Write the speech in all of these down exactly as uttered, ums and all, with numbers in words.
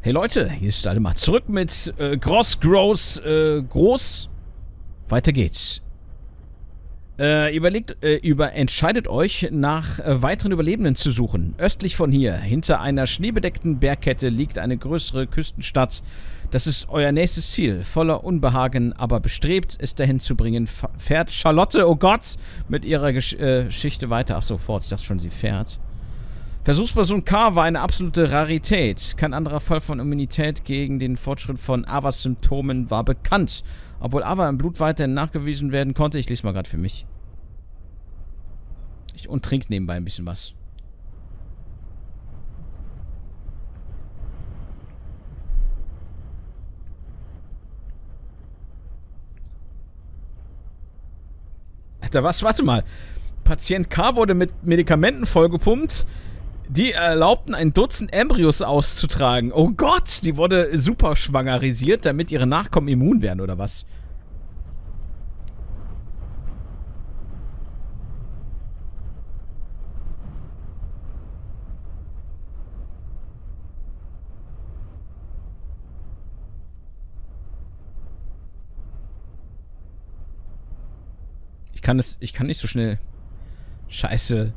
Hey Leute, hier ist alle mal zurück mit äh, Gross, Gross, äh, Groß. Weiter geht's. Äh, überlegt, äh, über, entscheidet euch, nach äh, weiteren Überlebenden zu suchen. Östlich von hier, hinter einer schneebedeckten Bergkette, liegt eine größere Küstenstadt. Das ist euer nächstes Ziel. Voller Unbehagen, aber bestrebt, es dahin zu bringen, fährt Charlotte, oh Gott, mit ihrer Gesch äh, Geschichte weiter. Ach so, fort, ich dachte schon, sie fährt. Versuchsperson K war eine absolute Rarität. Kein anderer Fall von Immunität gegen den Fortschritt von Avas Symptomen war bekannt. Obwohl Ava im Blut weiterhin nachgewiesen werden konnte. Ich lese mal gerade für mich. Ich und trinke nebenbei ein bisschen was. Alter, was? Warte mal. Patient K wurde mit Medikamenten vollgepumpt. Die erlaubten ein Dutzend Embryos auszutragen. Oh Gott, die wurde super schwangerisiert, damit ihre Nachkommen immun werden, oder was? Ich kann es, ich kann nicht so schnell. Scheiße.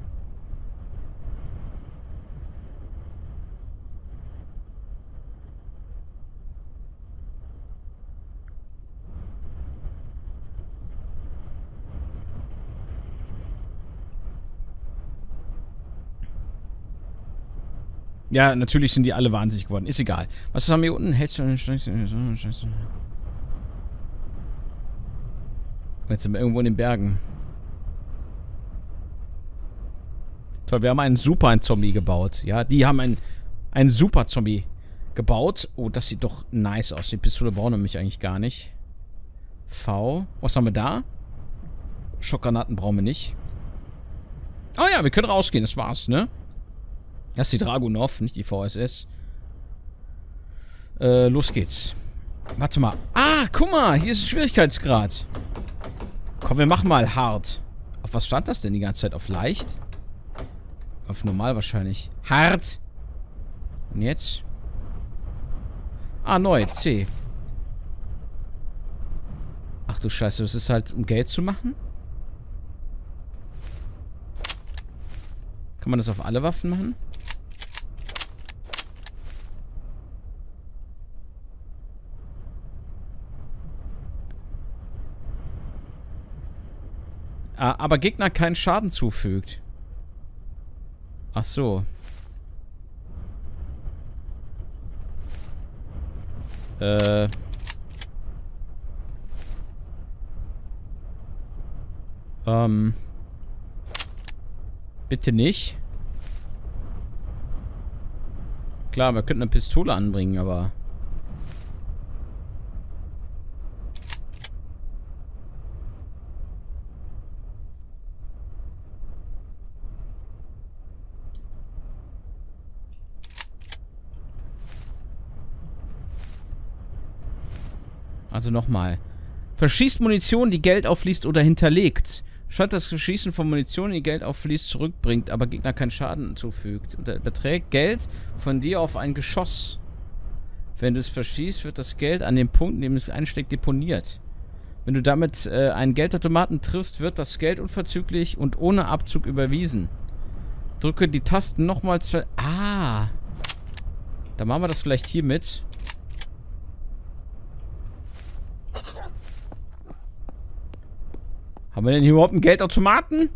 Ja, natürlich sind die alle wahnsinnig geworden. Ist egal. Was haben wir hier unten? Hältst du einen Scheiße? Scheiße. Jetzt sind wir irgendwo in den Bergen. Toll, wir haben einen Super-Zombie gebaut. Ja, die haben einen, einen Super-Zombie gebaut. Oh, das sieht doch nice aus. Die Pistole brauchen wir nämlich eigentlich gar nicht. V. Was haben wir da? Schockgranaten brauchen wir nicht. Oh ja, wir können rausgehen. Das war's, ne? Das ist die Dragunov, nicht die V S S. Äh, los geht's. Warte mal. Ah, guck mal, hier ist ein Schwierigkeitsgrad. Komm, wir machen mal hart. Auf was stand das denn die ganze Zeit? Auf leicht? Auf normal wahrscheinlich. Hart. Und jetzt? Ah, neu, C. Ach du Scheiße, das ist halt, um Geld zu machen? Kann man das auf alle Waffen machen? Aber Gegner keinen Schaden zufügt. Ach so. Äh. Ähm. Bitte nicht. Klar, wir könnten eine Pistole anbringen, aber... Also nochmal. Verschießt Munition, die Geld aufliest oder hinterlegt. Statt das Verschießen von Munition, die Geld aufliest, zurückbringt, aber Gegner keinen Schaden zufügt. Und überträgt Geld von dir auf ein Geschoss. Wenn du es verschießt, wird das Geld an dem Punkt, in dem es einsteckt, deponiert. Wenn du damit äh, einen Geldautomaten triffst, wird das Geld unverzüglich und ohne Abzug überwiesen. Drücke die Tasten nochmals... Ah! Dann machen wir das vielleicht hier mit. Haben wir denn hier überhaupt einen Geldautomaten?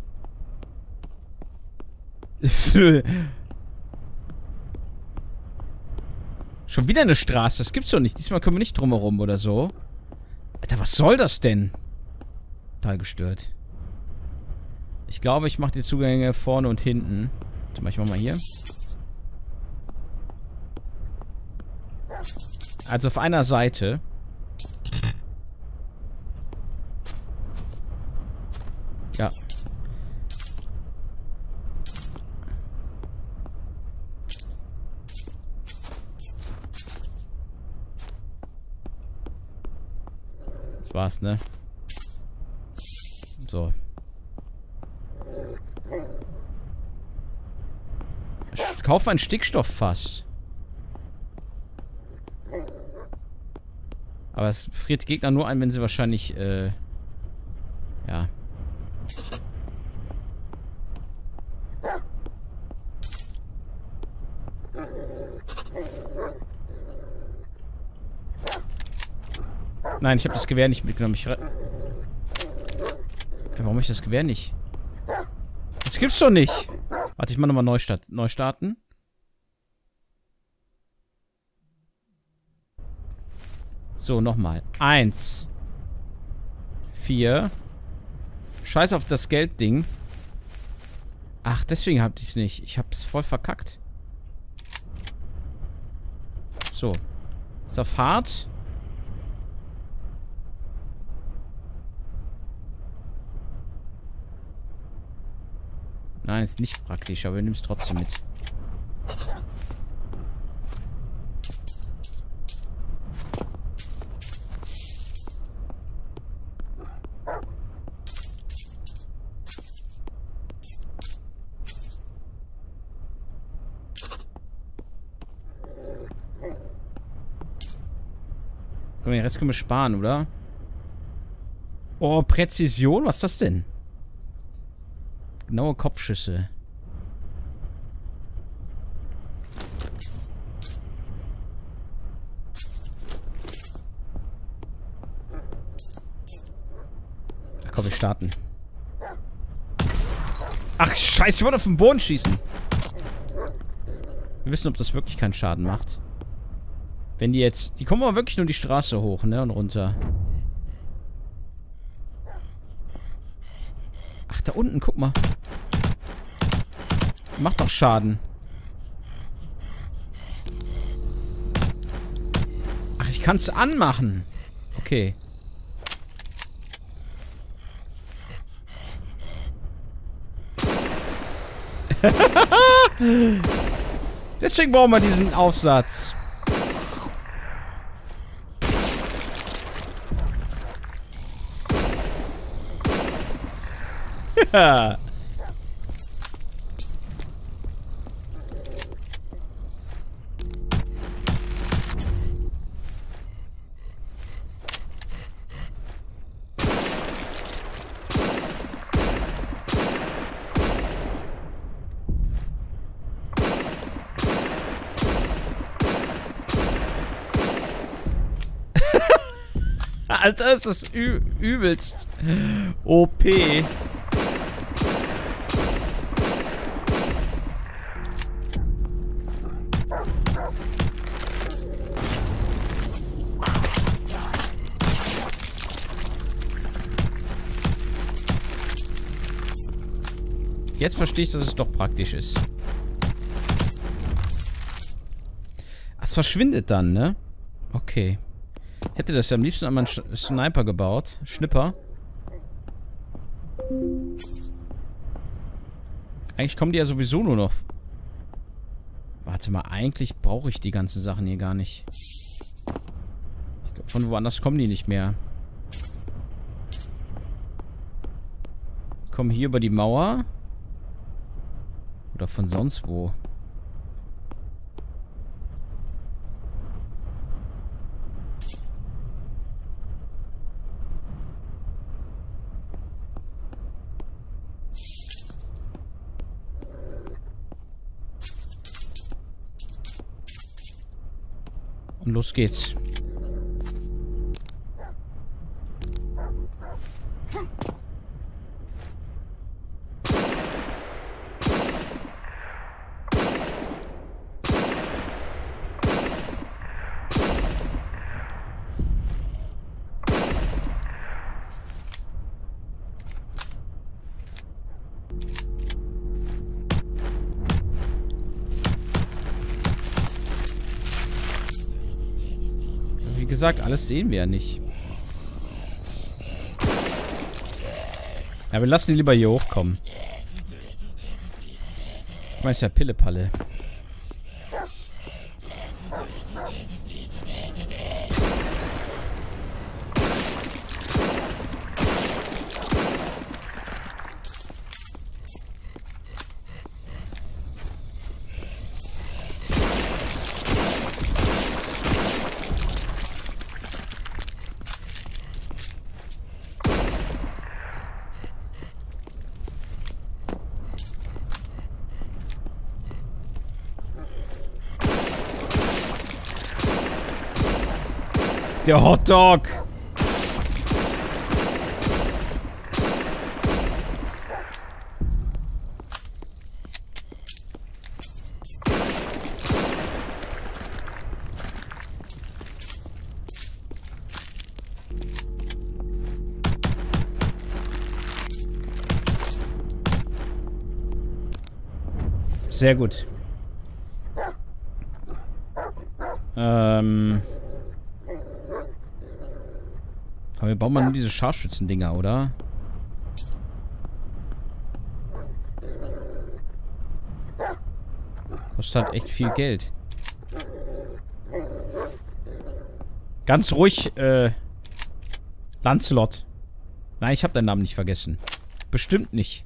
Schon wieder eine Straße. Das gibt's doch nicht. Diesmal können wir nicht drumherum oder so. Alter, was soll das denn? Total gestört. Ich glaube, ich mache die Zugänge vorne und hinten. Warte mal, ich mach mal hier. Also auf einer Seite. Ja. Das war's, ne? So. Ich kaufe ein Stickstofffass. Aber es friert die Gegner nur ein, wenn sie wahrscheinlich, äh... ja. Nein, ich habe das Gewehr nicht mitgenommen. Ich re ja, warum habe ich das Gewehr nicht? Das gibt's doch nicht. Warte, ich mach nochmal Neustart neu starten. So, nochmal. Eins. Vier. Scheiß auf das Geldding. Ach, deswegen hab ich's nicht. Ich hab's voll verkackt. So. Ist auf hart. Nein, ist nicht praktisch, aber wir nehmen es trotzdem mit. Komm, den Rest können wir sparen, oder? Oh, Präzision? Was ist das denn? Genaue Kopfschüsse. Ach komm, wir starten. Ach, scheiße, ich wollte auf den Boden schießen. Wir wissen, ob das wirklich keinen Schaden macht. Wenn die jetzt... Die kommen aber wirklich nur die Straße hoch, ne? Und runter. Ach, da unten, guck mal. Macht doch Schaden. Ach, ich kann es anmachen. Okay. Deswegen brauchen wir diesen Aufsatz. Ja. Alter, ist das ü übelst O P. Jetzt verstehe ich, dass es doch praktisch ist. Es verschwindet dann, ne? Okay. Hätte das ja am liebsten einmal einen Sniper gebaut. Schnipper. Eigentlich kommen die ja sowieso nur noch... Warte mal, eigentlich brauche ich die ganzen Sachen hier gar nicht. Ich glaub, von woanders kommen die nicht mehr. Die kommen hier über die Mauer. Oder von sonst wo. Und los geht's. Wie gesagt, alles sehen wir ja nicht. Ja, wir lassen die lieber hier hochkommen. Ich meine, es ist ja Pillepalle. Der Hotdog. Sehr gut. Ähm. Aber wir bauen mal nur diese Scharfschützen-Dinger, oder? Kostet halt echt viel Geld. Ganz ruhig, äh. Lancelot. Nein, ich habe deinen Namen nicht vergessen. Bestimmt nicht.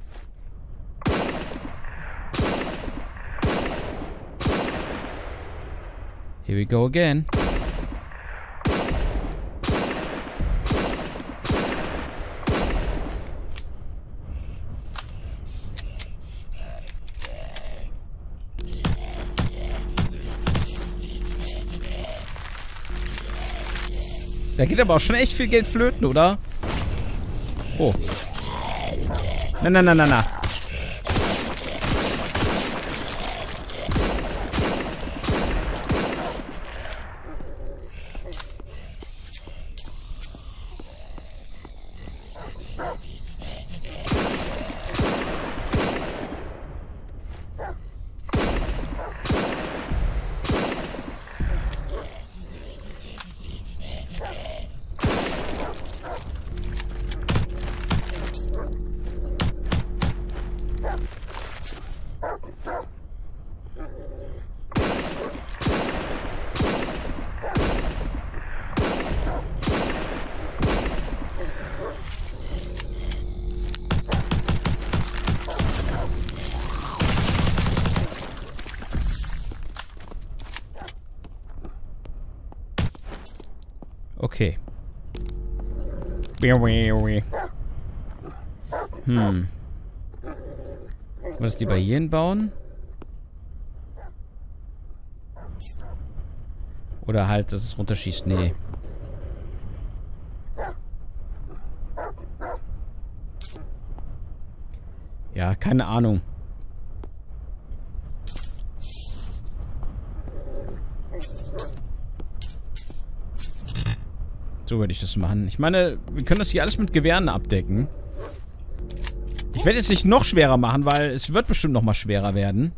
Here we go again. Da geht aber auch schon echt viel Geld flöten, oder? Oh. Na, na, na, na, na. Okay. Hm. Sollen wir das lieber hier hinbauen? Oder halt, dass es runterschießt? Nee. Ja, keine Ahnung. So würde ich das machen. Ich meine, wir können das hier alles mit Gewehren abdecken. Ich werde jetzt nicht noch schwerer machen, weil es wird bestimmt noch mal schwerer werden.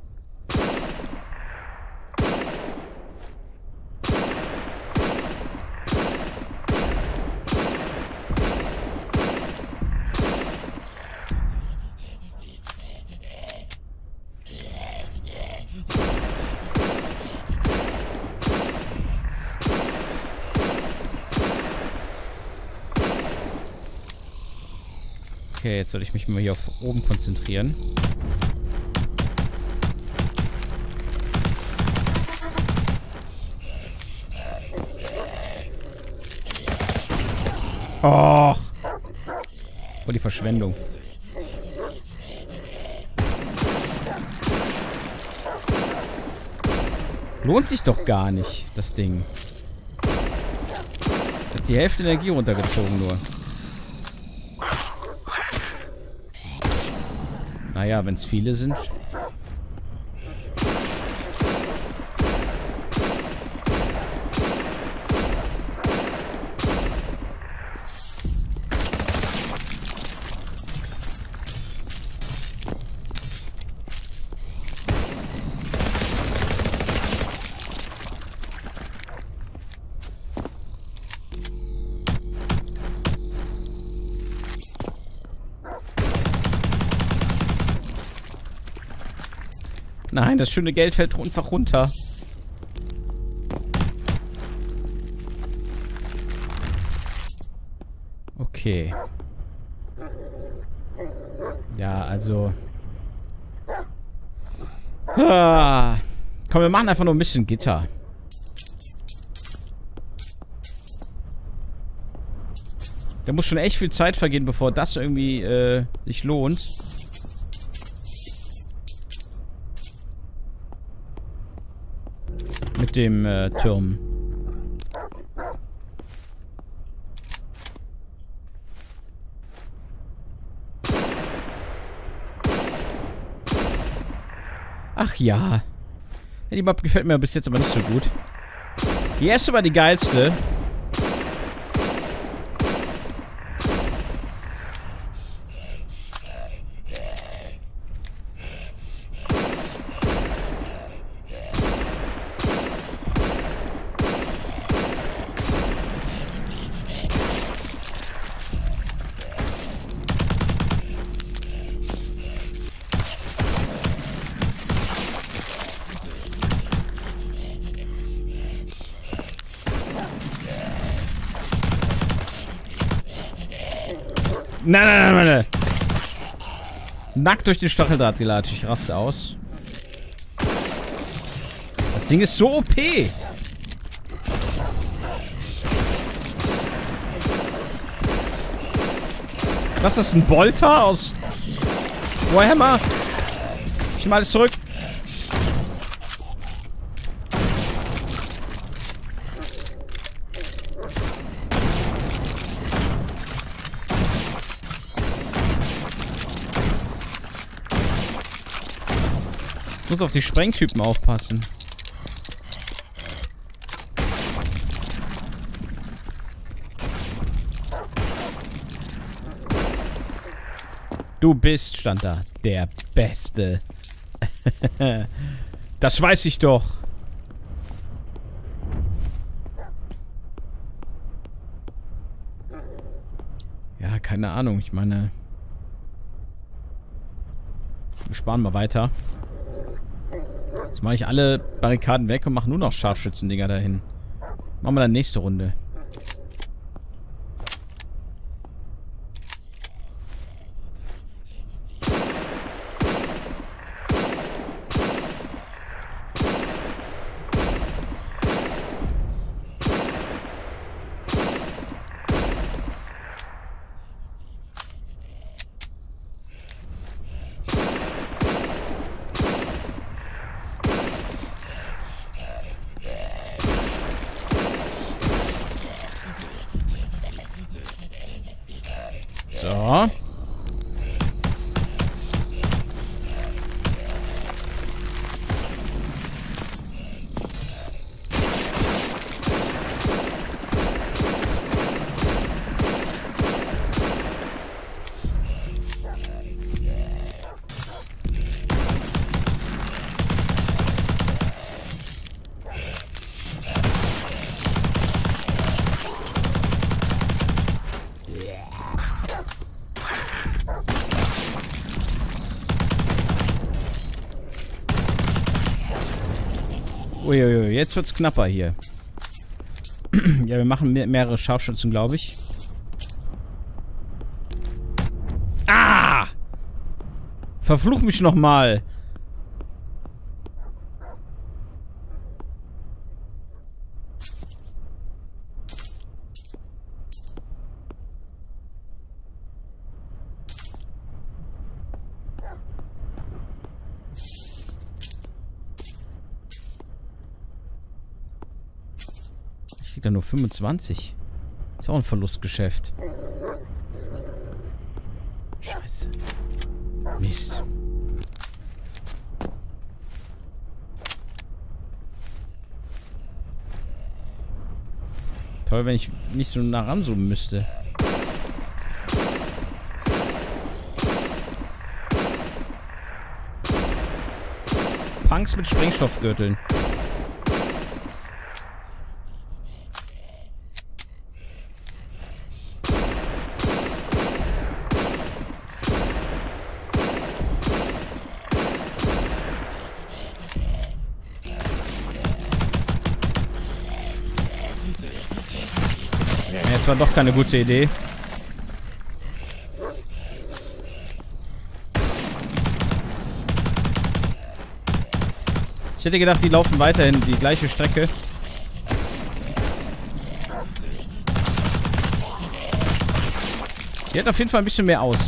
Okay, jetzt soll ich mich mal hier auf oben konzentrieren. Och. Voll die Verschwendung. Lohnt sich doch gar nicht, das Ding. Hat die Hälfte Energie runtergezogen nur. Naja, wenn es viele sind. Nein, das schöne Geld fällt einfach runter. Okay. Ja, also... Ah. Komm, wir machen einfach nur ein bisschen Gitter. Da muss schon echt viel Zeit vergehen, bevor das irgendwie äh, sich lohnt. Mit dem äh, Turm. Ach ja. Ja, die Map gefällt mir bis jetzt aber nicht so gut. Die erste war die geilste. Nein, nein, nein, nein. Nackt durch den Stacheldraht gelatscht. Ich raste aus. Das Ding ist so O P. Was ist das, ein Bolter aus Warhammer? Ich nehme alles zurück. Ich muss auf die Sprengtypen aufpassen. Du bist, stand da, der Beste. Das weiß ich doch. Ja, keine Ahnung. Ich meine... Wir sparen mal weiter. Jetzt mache ich alle Barrikaden weg und mache nur noch Scharfschützendinger dahin. Machen wir dann nächste Runde. So. Uiuiui, jetzt wird's knapper hier. Ja, wir machen mehr, mehrere Scharfschützen, glaube ich. Ah! Verfluch mich nochmal. Ich krieg da nur fünfundzwanzig. Ist auch ein Verlustgeschäft. Scheiße. Mist. Toll, wenn ich nicht so nah ranzoomen müsste. Punks mit Sprengstoffgürteln. Das war doch keine gute Idee. Ich hätte gedacht, die laufen weiterhin die gleiche Strecke. Die hat auf jeden Fall ein bisschen mehr aus.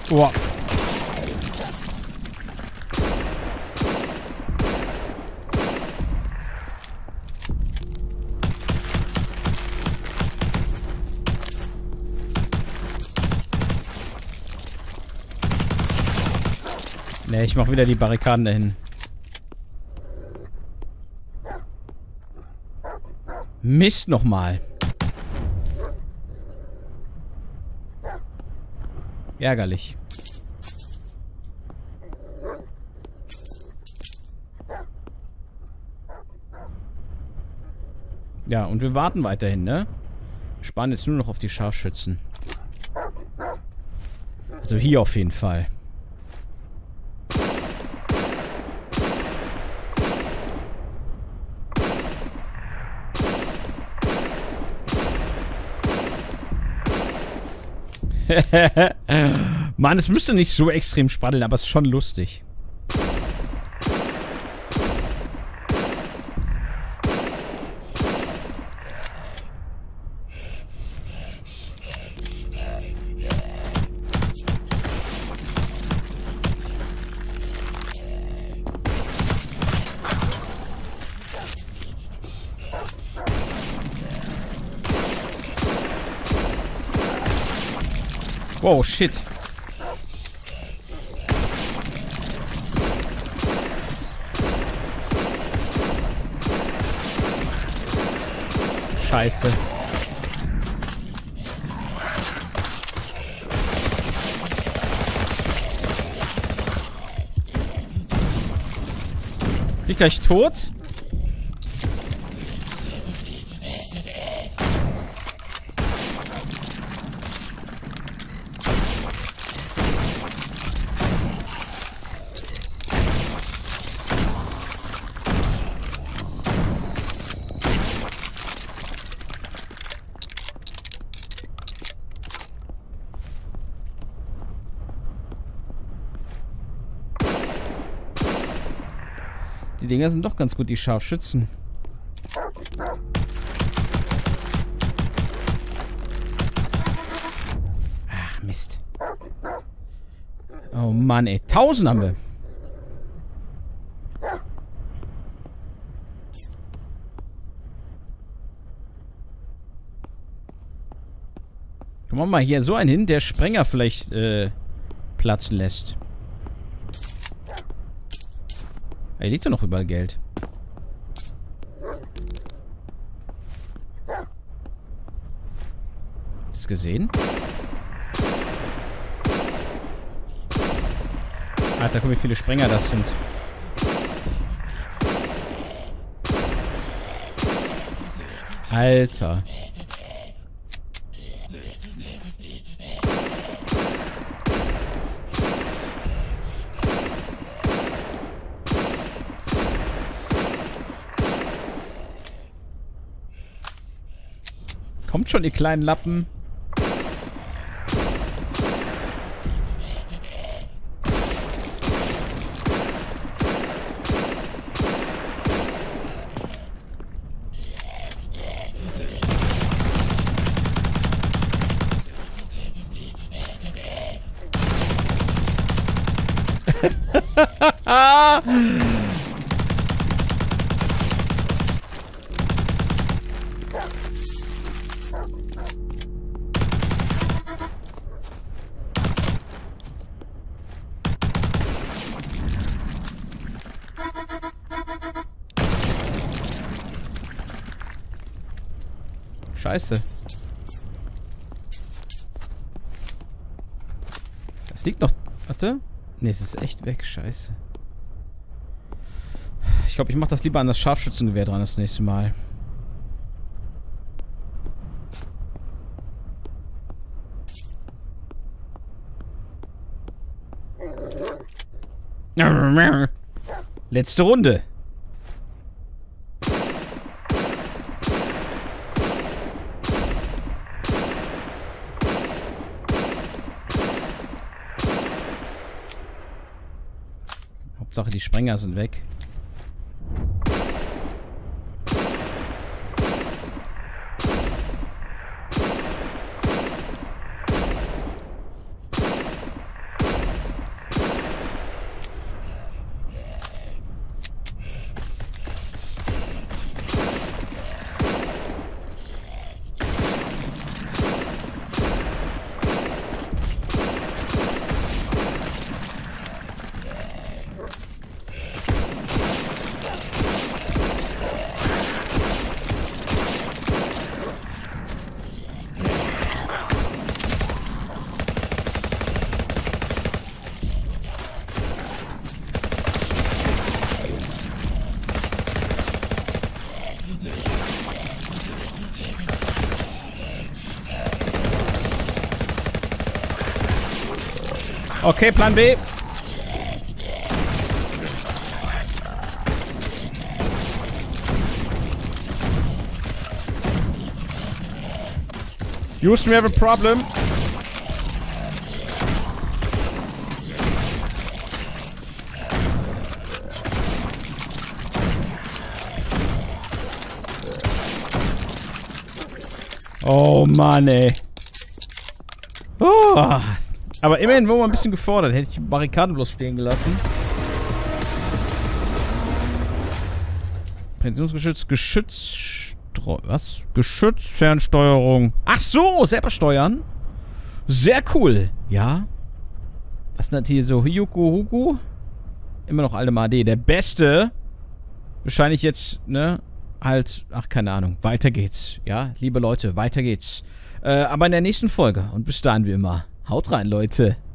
Boah. Ne, ich mach wieder die Barrikaden dahin. Mist nochmal. Ärgerlich. Ja, und wir warten weiterhin, ne? Sparen jetzt nur noch auf die Scharfschützen. Also hier auf jeden Fall. Mann, es müsste nicht so extrem spannend, aber es ist schon lustig. Wow, shit. Scheiße. Bin ich gleich tot? Die Dinger sind doch ganz gut, die Scharfschützen. Ach, Mist. Oh Mann, ey. Tausend haben wir. Machen wir mal hier so einen hin, der Sprenger vielleicht äh, platzen lässt. Hier liegt doch noch überall Geld. Hast du gesehen? Alter, guck, wie viele Sprenger das sind. Alter. Kommt schon, ihr kleinen Lappen. Scheiße. Das liegt noch... Warte. Ne, es ist echt weg. Scheiße. Ich glaube, ich mache das lieber an das Scharfschützengewehr dran das nächste Mal. Letzte Runde. Hauptsache die Sprenger sind weg. Okay, Plan B. Houston, we have a problem. Oh Mann, ey. Oh. Aber immerhin wurden wir ein bisschen gefordert. Hätte ich die Barrikaden bloß stehen gelassen. Pensionsgeschütz, Geschütz... Was? Geschützfernsteuerung. Ach so, selber steuern. Sehr cool. Ja. Was ist denn das hier so? Hyuku Huku? Immer noch Aldemar D. Der Beste. Wahrscheinlich jetzt, ne? Halt, ach, keine Ahnung. Weiter geht's. Ja, liebe Leute, weiter geht's. Äh, aber in der nächsten Folge. Und bis dahin wie immer. Haut rein, Leute.